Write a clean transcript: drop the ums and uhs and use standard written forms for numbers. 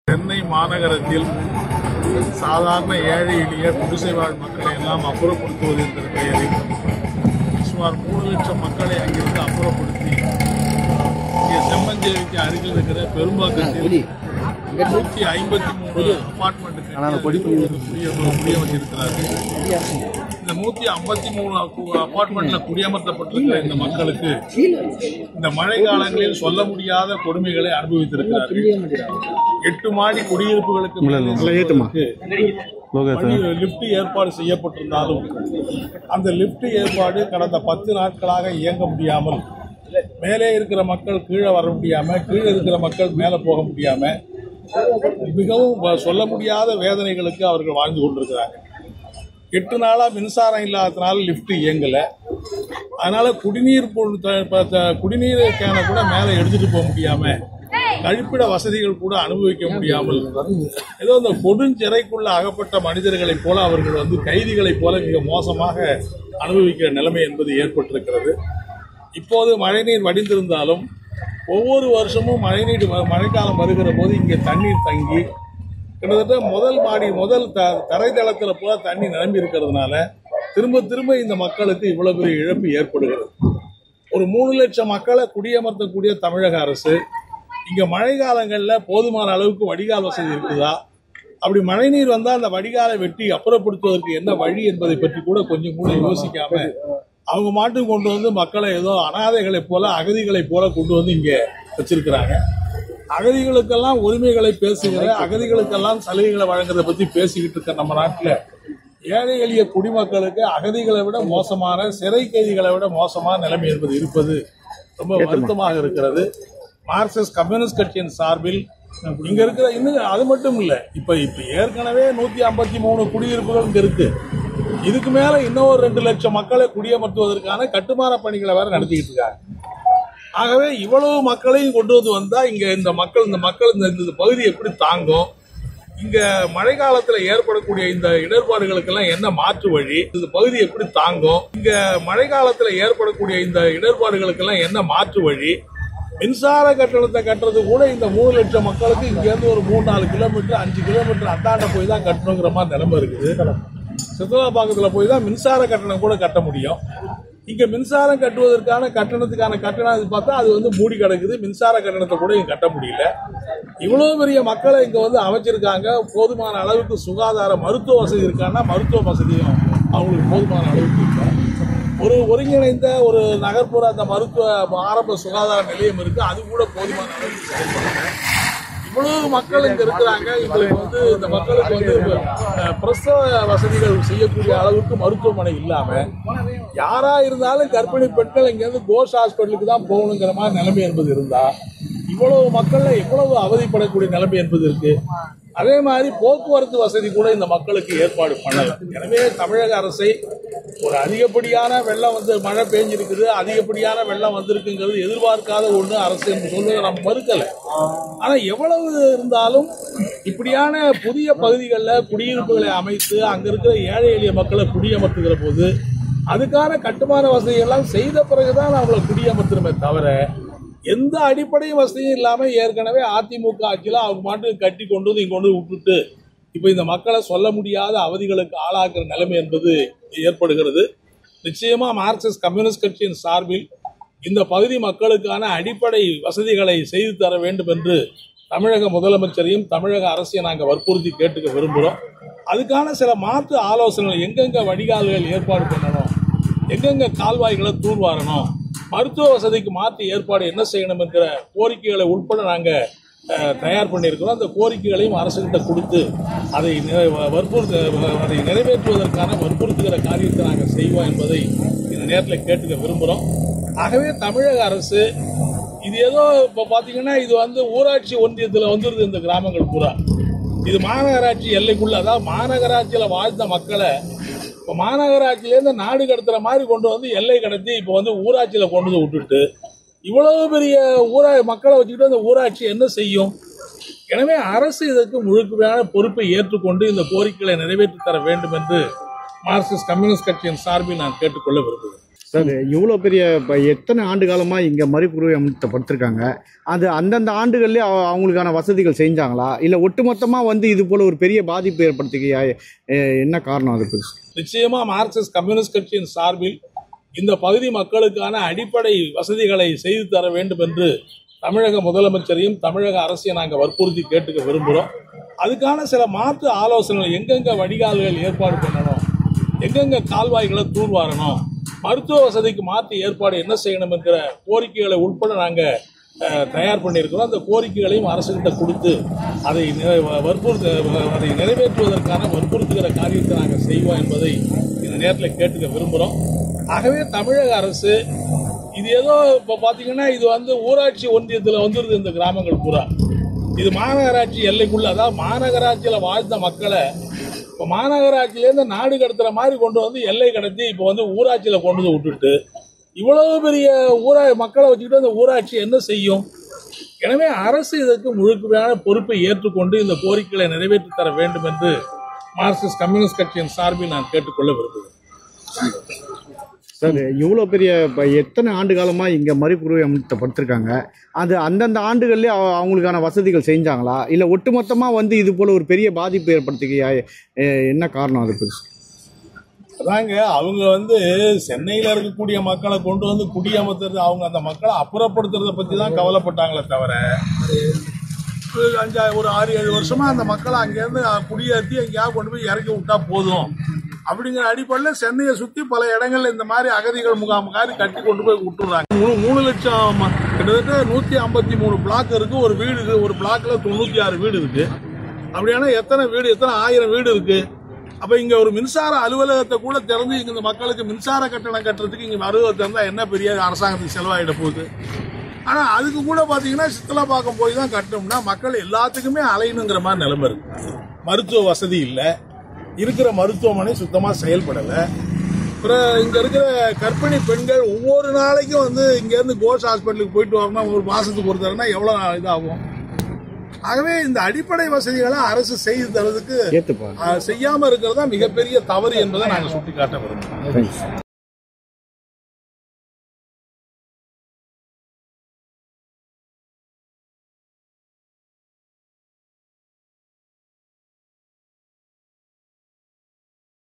சென்னை மாநகரத்தில் சாதாரண ஏழை எளிய குடிசை வாழ் மக்களை எல்லாம் அப்புறப்படுத்துவது என்ற பெயரில் சுமார் 3 லட்சம் மக்களை அங்கிருந்து அப்புறப்படுத்தி செம்மஞ்சேரிக்கு அருகில் இருக்கிற பெரும்பாக்கத்தில் 153 அபார்ட்மெண்ட்டுக்கு குடியமர்த்திருக்கிறார்கள். இந்த 153 அபார்ட்மெண்ட்ல குடியமர்த்தப்பட்டிருக்கிற இந்த மக்களுக்கு இந்த மழை காலங்களில் சொல்ல முடியாத கொடுமைகளை அனுபவித்திருக்கிறார்கள். 8 மாடி குடியிருப்புகளுக்கு லிப்ட் ஏற்பாடு செய்யப்பட்டிருந்தாலும் அந்த லிப்ட் ஏற்பாடு கடந்த 10 நாட்களாக இயங்க முடியாமல், மேலே இருக்கிற மக்கள் கீழே வர முடியாம, கீழே இருக்கிற மக்கள் மேலே போக முடியாம மிகவும் சொல்ல முடியாத வேதனைகளுக்கு அவர்கள் வாழ்ந்து கொண்டிருக்கிறாங்க. 8 நாளா மின்சாரம் இல்லாததுனால லிப்ட் இயங்கல. அதனால குடிநீர் கேன கூட மேலே எடுத்துட்டு போக முடியாம, கழிப்பிட வசதிகள் கூட அனுபவிக்க முடியாமல், ஏதோ இந்த கொடுஞ்சிறைக்குள்ள அகப்பட்ட மனிதர்களைப் போல அவர்கள் கைதிகளைப் போல மிக மோசமாக அனுபவிக்கிற நிலைமை என்பது ஏற்பட்டிருக்கிறது. இப்போது மழைநீர் வடிந்திருந்தாலும் ஒவ்வொரு வருஷமும் மழைக்காலம் வருகிற போது இங்கே தண்ணீர் தங்கி கிட்டத்தட்ட முதல் தரைதளத்தில் போல தண்ணி நிரம்பி இருக்கிறதுனால திரும்ப இந்த மக்களுக்கு இவ்வளவு பெரிய இழப்பு ஏற்படுகிறது. ஒரு 3 லட்சம் மக்களை குடியமர்த்தக்கூடிய தமிழக அரசு இங்க மழை காலங்களில் போதுமான அளவுக்கு வடிகால் வசதி இருக்குதா, அப்படி மழைநீர் வந்தா அந்த வடிகாலை வெட்டி அப்புறப்படுத்துவதற்கு என்ன வழி என்பதை பற்றி கூட கொஞ்சம் கூட யோசிக்காம அவங்க மாட்டு கொண்டு மக்களை ஏதோ அனாதைகளை போல அகதிகளை போல கொண்டு இங்க வச்சிருக்கிறாங்க. அகதிகளுக்கெல்லாம் உரிமைகளை பேசுகிற, அகதிகளுக்கெல்லாம் சலுகைகளை வழங்குறதை பத்தி பேசிக்கிட்டு இருக்க நம்ம நாட்டில் ஏழை எளிய குடிமக்களுக்கு அகதிகளை விட மோசமான, சிறை கைதிகளை விட மோசமான நிலைமை என்பது இருப்பது ரொம்ப வருத்தமாக இருக்கிறது. மார்க்சிஸ்ட் கம்யூனிஸ்ட் கட்சியின் சார்பில் இங்க இருக்கிற இன்னும் அது மட்டும் இல்ல, இப்ப ஏற்கனவே 153 குடியிருப்புகள் இங்க இருக்கு. இதுக்கு மேல இன்னும் 2 லட்சம் மக்களை குடியமர்த்துவதற்கான கட்டுமான பணிகளை வேற நடத்திக்கிட்டு இருக்காங்க. ஆகவே இவ்வளவு மக்களையும் கொண்டு வந்தா இங்க இந்த மக்கள் இந்த பகுதி எப்படி தாங்கும்? இங்க மழை காலத்துல ஏற்படக்கூடிய இந்த இடர்பாடுகளுக்கெல்லாம் என்ன மாற்று வழி? இந்த பகுதி எப்படி தாங்கும்? இங்க மழை காலத்துல ஏற்படக்கூடிய இந்த இடர்பாடுகளுக்கெல்லாம் என்ன மாற்று வழி? மின்சார கட்டணத்தை கட்டுறது கூட இந்த 3 லட்சம் மக்களுக்கு இங்க இருந்து ஒரு 3-4 கிலோமீட்டர் 5 கிலோமீட்டர் அந்தாண்ட போய் தான் கட்டணுங்கிற மாதிரி நிலைமை இருக்குது. சித்தலாபாக்கத்துல போய் தான் மின்சார கட்டணம் கூட கட்ட முடியும். இங்க மின்சாரம் கட்டுவதற்கான கட்டணம் பார்த்தா அது மூடி கிடக்குது. மின்சார கட்டணத்தை கூட இங்க கட்ட முடியல. இவ்வளவு பெரிய மக்களை இங்க அமைச்சிருக்காங்க. போதுமான அளவுக்கு சுகாதார மருத்துவ வசதி இருக்கான்னா மருத்துவ வசதியும் அவங்களுக்கு போதுமான அளவுக்கு இல்லை. ஒரு ஒருங்கிணைந்த ஒரு நகர்ப்புற அந்த மருத்துவ ஆரம்ப சுகாதார நிலையம் இருக்கு, அது கூட போதுமான அளவுக்கு செயல்படுறாங்க. இவ்வளவு மக்கள் இங்க இருக்கிறாங்க. இவங்களுக்கு இந்த மக்களுக்கு பிரசவ வசதிகள் செய்யக்கூடிய அளவுக்கு மருத்துவமனை இல்லாம, யாரா இருந்தாலும் கர்ப்பிணி பெண்கள் இங்க இருந்து கோஷ் ஹாஸ்பிட்டலுக்கு தான் போகணுங்கிற மாதிரி நிலைமை என்பது இருந்தா இவ்வளவு மக்கள்ல எவ்வளவு அவதிப்படக்கூடிய நிலைமை என்பது இருக்கு. அதே மாதிரி போக்குவரத்து வசதி கூட இந்த மக்களுக்கு ஏற்பாடு பண்ணல. எனவே தமிழக அரசை ஒரு அதிகப்படியான வெள்ளம் மழை பெஞ்சிருக்குது, அதிகப்படியான வெள்ளம் வந்திருக்குங்கிறது எதிர்பார்க்காத ஒண்ணு அரசு என்று சொல்வதை நம்ம மறுக்கல. ஆனா எவ்வளவு இருந்தாலும் இப்படியான புதிய பகுதிகளில் குடியிருப்புகளை அமைத்து அங்க இருக்கிற ஏழை எளிய மக்களை குடியமர்த்துகிற போது அதுக்கான கட்டுமான வசதிகள்லாம் செய்த பிறகுதான் அவங்களை குடியமர்த்துமே தவிர எந்த அடிப்படை வசதியும் இல்லாம ஏற்கனவே அதிமுக ஆட்சியில அவங்க மாட்டுக்கு கட்டி கொண்டு இங்க விட்டுட்டு இப்ப இந்த மக்களை சொல்ல முடியாத அவதிகளுக்கு ஆளாக்குற நிலைமை என்பது ஏற்படுகிறது. நிச்சயமா மார்க்சிஸ்ட் கம்யூனிஸ்ட் கட்சியின் சார்பில் இந்த பகுதி மக்களுக்கான அடிப்படை வசதிகளை செய்து தர வேண்டும் என்று தமிழக முதலமைச்சரையும் தமிழக அரசையும் நாங்கள் வற்புறுத்தி கேட்டுக்க விரும்புகிறோம். அதுக்கான சில மாற்று ஆலோசனைகள், எங்கெங்க வடிகால்கள் ஏற்பாடு பண்ணணும், எங்கெங்க கால்வாய்களை தூர்வாரணும், மருத்துவ வசதிக்கு மாற்று ஏற்பாடு என்ன செய்யணும் என்கிற கோரிக்கைகளை உட்பட நாங்கள் தயார் பண்ணியிருக்கிறோம். அந்த கோரிக்கைகளையும் அரசுகிட்ட கொடுத்து அதை நிறைவேற்றுவதற்கான வற்புறுத்துகிற காரியத்தை நாங்கள் செய்வோம் என்பதை இந்த நேரத்தில் கேட்டுக்க விரும்புகிறோம். ஆகவே தமிழக அரசு இது ஏதோ இப்போ பார்த்தீங்கன்னா இது ஊராட்சி ஒன்றியத்தில் வந்துருது. இந்த கிராமங்கள் பூரா இது மாநகராட்சி எல்லைக்குள்ள, அதாவது மாநகராட்சியில் வாழ்ந்த மக்களை இப்போ மாநகராட்சியிலேருந்து நாடு கடத்துற மாதிரி கொண்டு எல்லை கடத்தி இப்போ ஊராட்சியில கொண்டு விட்டுட்டு இவ்வளவு பெரிய மக்களை வச்சுக்கிட்டு அந்த ஊராட்சி என்ன செய்யும்? எனவே அரசு இதற்கு முழுமையான பொறுப்பை ஏற்றுக்கொண்டு இந்த கோரிக்கைகளை நிறைவேற்றி தர வேண்டும் என்று மார்க்சிஸ்ட் கம்யூனிஸ்ட் கட்சியின் சார்பில் நான் கேட்டுக்கொள்ள விரும்புகிறேன். சார் இவ்வளோ பெரிய எத்தனை ஆண்டு காலமாக இங்கே மறுபுறப்படுத்திருக்காங்க, அது அந்தந்த ஆண்டுகள்லேயே அவங்களுக்கான வசதிகள் செஞ்சாங்களா, இல்லை ஒட்டுமொத்தமாக வந்து இது போல் ஒரு பெரிய பாதிப்பு ஏற்படுத்திக்க என்ன காரணம் அதுக்கு? நிச்சயமா மார்க்சிஸ்ட் கம்யூனிஸ்ட் கட்சியின் சார்பில் இந்த பகுதி மக்களுக்கான அடிப்படை வசதிகளை செய்து தர வேண்டும் என்று தமிழக முதலமைச்சரையும் தமிழக அரசையும் நாங்கள் வற்புறுத்தி கேட்டுக்க விரும்புகிறோம். அதுக்கான சில மாற்று ஆலோசனைகள், எங்கெங்க வடிகால்கள் ஏற்பாடு பண்ணணும், எங்கெங்க கால்வாய்களை தூர்வாரணும், மருத்துவ வசதிக்கு மாற்று ஏற்பாடு என்ன செய்யணும் என்கிற கோரிக்கைகளை உட்பட நாங்கள் தயார் பண்ணியிருக்கிறோம். அந்த கோரிக்கைகளையும் அரசுகிட்ட கொடுத்து அதை நிறைவேற்றுவதற்கான வற்புறுத்துகிற காரியத்தை நாங்கள் செய்வோம் என்பதை இந்த நேரத்தில் கேட்டுக்க விரும்புகிறோம். ஆகவே தமிழக அரசு இது ஏதோ இப்போ பார்த்தீங்கன்னா இது வந்து ஊராட்சி ஒன்றியத்தில் வந்துருது. இந்த கிராமங்கள் பூரா இது மாநகராட்சி எல்லைக்குள்ள, அதாவது மாநகராட்சியில் வாழ்ந்த மக்களை இப்போ மாநகராட்சியிலேருந்து நாடு கடத்துற மாதிரி கொண்டு வந்து எல்லை கடத்தி இப்போ வந்து ஊராட்சியில் கொண்டு வந்து விட்டுட்டு இவ்வளவு பெரிய மக்களை வச்சுக்கிட்டு அந்த ஊராட்சி என்ன செய்யும்? எனவே அரசு இதற்கு முழுமையான பொறுப்பை ஏற்றுக்கொண்டு இந்த கோரிக்கைகளை நிறைவேற்றி தர வேண்டும் என்று மார்க்சிஸ்ட் கம்யூனிஸ்ட் கட்சியின் சார்பில் நான் கேட்டுக்கொள்ள விரும்புகிறேன். சார் இவ்வளோ பெரிய எத்தனை ஆண்டு காலமாக இங்கே மறுபுறப்படுத்திருக்காங்க, அது அந்தந்த ஆண்டுகள்லேயே அவங்களுக்கான வசதிகள் செஞ்சாங்களா, இல்லை ஒட்டுமொத்தமாக வந்து இது போல் ஒரு பெரிய பாதிப்பு ஏற்படுத்திக்க என்ன காரணம் அதுக்கு? அதாங்க, அவங்க வந்து சென்னையில் இருக்கக்கூடிய மக்களை கொண்டு வந்து குடியமர்த்துறது, அவங்க அந்த மக்களை அப்புறப்படுத்துறதை பற்றி தான் கவலைப்பட்டாங்களே தவிர ஒரு 6-7 வருஷமா அந்த மக்களை அங்கேருந்து குடியேற்றி எங்கேயாவது கொண்டு போய் இறக்கி விட்டா போதும் அப்படிங்கிற அடிப்படையில் சென்னையை சுற்றி பல இடங்கள்ல இந்த மாதிரி அகதிகள் முகாமுக்காரி கட்டி கொண்டு போய் விட்டுறாங்க. 3 லட்சம் கிட்டத்தட்ட 153 பிளாக் இருக்கு. ஒரு வீடு, ஒரு பிளாக்ல 96 வீடு இருக்கு. அப்படியான எத்தனை வீடு, எத்தனை 1000 வீடு இருக்கு. அப்ப இங்க ஒரு மின்சார அலுவலகத்தை கூட திறந்து இங்க இந்த மக்களுக்கு மின்சார கட்டணம் கட்டுறதுக்கு இங்க அலுவலகத்தை இருந்தா என்ன பெரிய அரசாங்கத்துக்கு செலவாயிட போகுது. ஆனா அதுக்கு கூட பாத்தீங்கன்னா சித்தலாப்பாக்கம் போய் தான் கட்டணும்னா மக்கள் எல்லாத்துக்குமே அலையணுங்கிற மாதிரி நிலைமை இருக்கு. மருத்துவ வசதி இல்ல, இருக்கிற மருத்துவமனை சுத்தமா செயல்படல. அப்புறம் இங்க இருக்கிற கர்ப்பிணி பெண்கள் ஒவ்வொரு நாளைக்கும் வந்து இங்க இருந்து கோல்ஸ் ஹாஸ்பிட்டலுக்கு போயிட்டு வரணும், ஒரு மாசத்துக்கு ஒரு தரனா எவ்வளவு இதாகும். ஆகவே இந்த அடிப்படை வசதிகளை அரசு செய்து தரதுக்கு செய்யாம இருக்கிறதா மிகப்பெரிய தவறு என்பதை நாங்கள் சுட்டிக்காட்ட விரும்புகிறோம்.